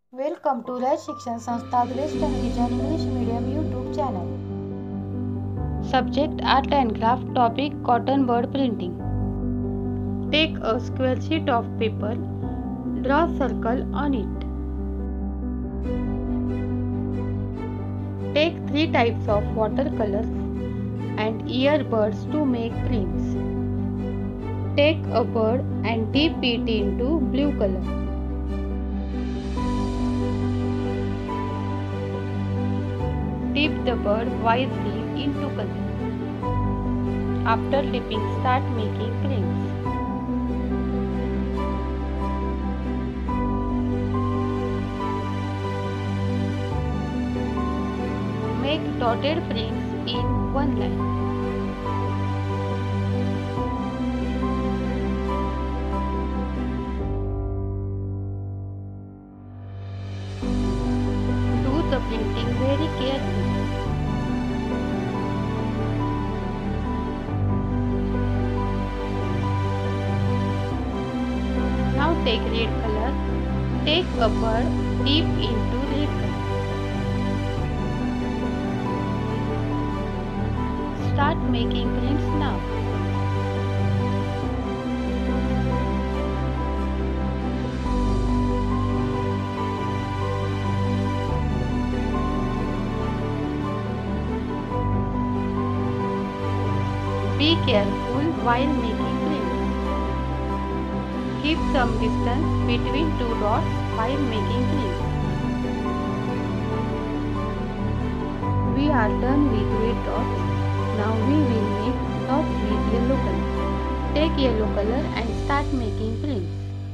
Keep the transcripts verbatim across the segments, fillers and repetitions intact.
Welcome to Raj Shikshan Sanstha's Western Vision English Medium YouTube channel. Subject Art and Craft. Topic Cotton Bud Printing. Take a square sheet of paper. Draw a circle on it. Take three types of watercolors and earbuds to make prints. Take a bird and dip it into blue color. Dip the bird wisely into color. After dipping, start making prints. Make dotted prints in one line. Do the printing very carefully. Now take red color. Take a bird, dip into red color. Start making prints now. Be careful while making prints. Keep some distance between two dots while making prints. We are done with red dots. Now we will make dots with yellow color. Take yellow color and start making prints.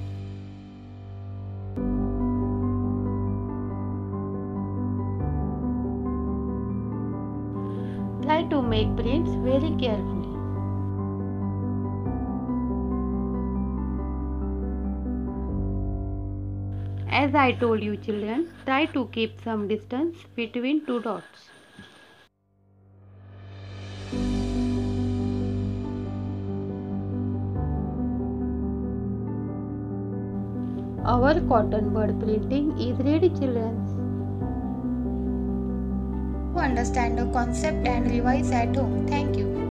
Try to make prints very carefully. As I told you children, try to keep some distance between two dots. Our cotton bud printing is ready children. To understand the concept and revise at home. Thank you.